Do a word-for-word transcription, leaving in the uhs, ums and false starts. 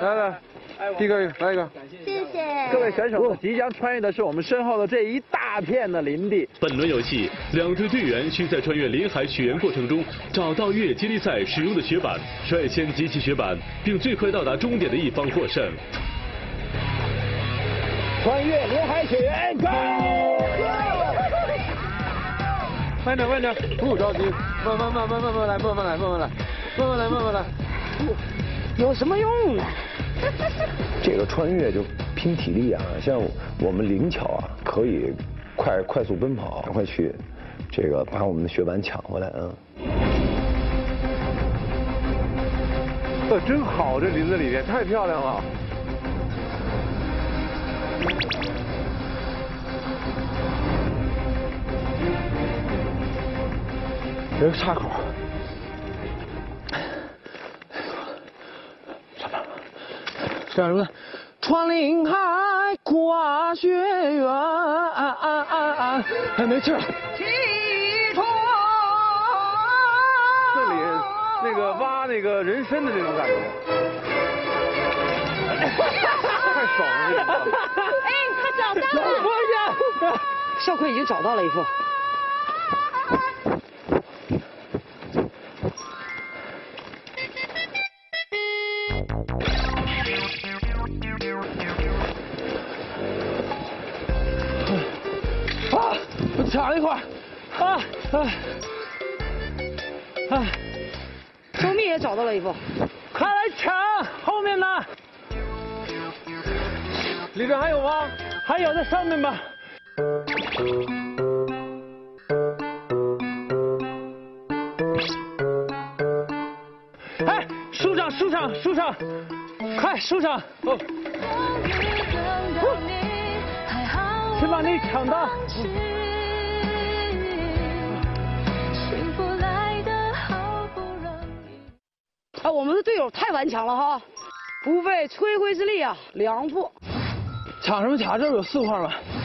来来，第一个来一个， 谢谢。 各位选手即将穿越的是我们身后的这一大片的林地。 本轮游戏，两队队员需在穿越林海雪原过程中找到越野接力赛使用的雪板，率先集齐雪板，并最快到达终点的一方获胜。 穿越林海雪原 ，Go！ 慢点慢点，不着急，慢慢慢慢慢慢来，慢慢来，慢慢来，慢慢来，慢慢来。 有什么用呢？ 这个穿越就拼体力啊，像我们灵巧啊，可以快快速奔跑，赶快去这个把我们的雪板抢回来啊。 呃，真好，这林子里面太漂亮了。 有个岔口。 叫什么？穿林海，跨雪原，哎，没气了。 起床。 这里那个挖那个人参的那种感觉，太爽了这个。 哎，他找到了。 我呀， 少奎已经找到了一副。 啊！我抢了一块，啊啊啊！ 周密也找到了一副， 快来抢！后面呢？里边还有吗？还有，在上面吧。哎，树上，树上，树上，快，树上！哦。先把你抢到。 啊，我们的队友太顽强了哈，不费吹灰之力啊，两副。 抢什么抢？这不有四块吗？